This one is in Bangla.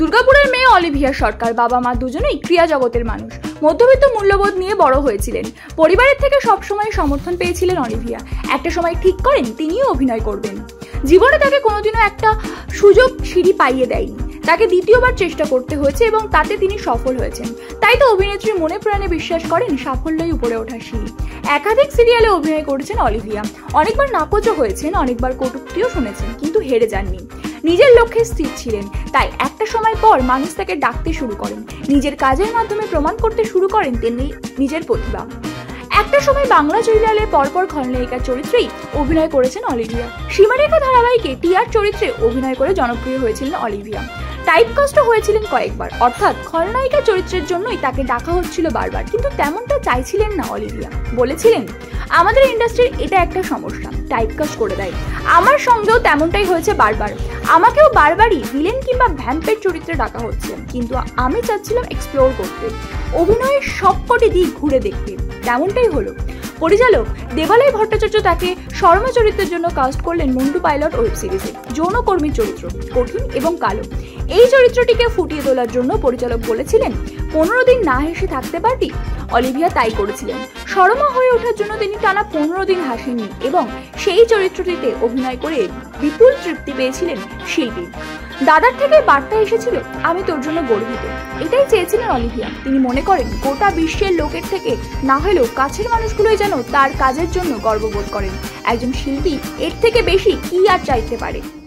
দুর্গাপুরের মেয়ে অলিভিয়া সরকার বাবা মা দুজনেই ক্রিয়া জগতের মানুষ। মধ্যবিত্ত মূল্যবোধ নিয়ে বড় হয়েছিলেন। পরিবারের থেকে সবসময় সমর্থন পেয়েছিলেন অলিভিয়া। একটা সময় ঠিক করেন তিনিও অভিনয় করবেন। জীবনে তাকে কোনোদিনও একটা সুযোগ সিঁড়ি পাইয়ে দেয়নি, তাকে দ্বিতীয়বার চেষ্টা করতে হয়েছে এবং তাতে তিনি সফল হয়েছেন। তাই তো অভিনেত্রী মনে প্রাণে বিশ্বাস করেন সাফল্যই উপরে ওঠার সিঁড়ি। একাধিক সিরিয়ালে অভিনয় করেছেন অলিভিয়া। অনেকবার নাকচও হয়েছেন, অনেকবার কটূক্তিও শুনেছেন, কিন্তু হেরে যাননি। নিজের লক্ষ্যে স্থির ছিলেন। তাই একটা সময় পর মানুষ তাকে ডাকতে শুরু করেন। নিজের কাজের মাধ্যমে প্রমাণ করতে শুরু করেন তিনি নিজের প্রতিভা। একটা সময় বাংলা সিরিয়ালে পরপর খলনায়িকার চরিত্রেই অভিনয় করেছেন অলিভিয়া। সীমারেখা ধারাবাহিকে টিয়ার চরিত্রে অভিনয় করে জনপ্রিয় হয়েছিলেন অলিভিয়া। টাইপকাস্ট হয়েছিলেন কয়েকবার, অর্থাৎ খলনায়িকা চরিত্রের জন্যই তাকে ডাকা হচ্ছিল বারবার, কিন্তু তেমনটা চাইছিলেন না অলিভিয়া। বলেছিলেন, আমাদের ইন্ডাস্ট্রির এটা একটা সমস্যা, টাইপকাস্ট করে দেয়। আমার সঙ্গেও তেমনটাই হয়েছে বারবার। আমাকেও বারবারই ভিলেন কিংবা ভ্যাম্পের চরিত্রে ডাকা হচ্ছে, কিন্তু আমি চাচ্ছিলাম এক্সপ্লোর করতে, অভিনয়ের সবকটি দিক ঘুরে দেখতে। তেমনটাই হলো। পরিচালক দেবালয় ভট্টাচার্য তাকে শর্মা চরিত্রের জন্য কাস্ট করলেন মন্টু পাইলট ওয়েব সিরিজে। যৌনকর্মীর চরিত্র, কঠিন এবং কালো। এই চরিত্রটিকে ফুটিয়ে তোলার জন্য পরিচালক বলেছিলেন 15 দিন না হেসে থাকতে পারবি। অলিভিয়া তাই করেছিলেন। শর্মা হয়ে ওঠার জন্য তিনি টানা 15 দিন হাসেননি এবং সেই চরিত্রটিতে অভিনয় করে বিপুল তৃপ্তি পেয়েছিলেন শিল্পী। দাদার থেকে বার্তা এসেছিল, আমি তোর জন্য গর্বিত। এটাই চেয়েছিলেন অলিভিয়া। তিনি মনে করেন গোটা বিশ্বের লোকের থেকে না হলেও কাছের মানুষগুলোই যেন তার কাজের জন্য গর্ববোধ করেন। একজন শিল্পী এর থেকে বেশি কি আর চাইতে পারে।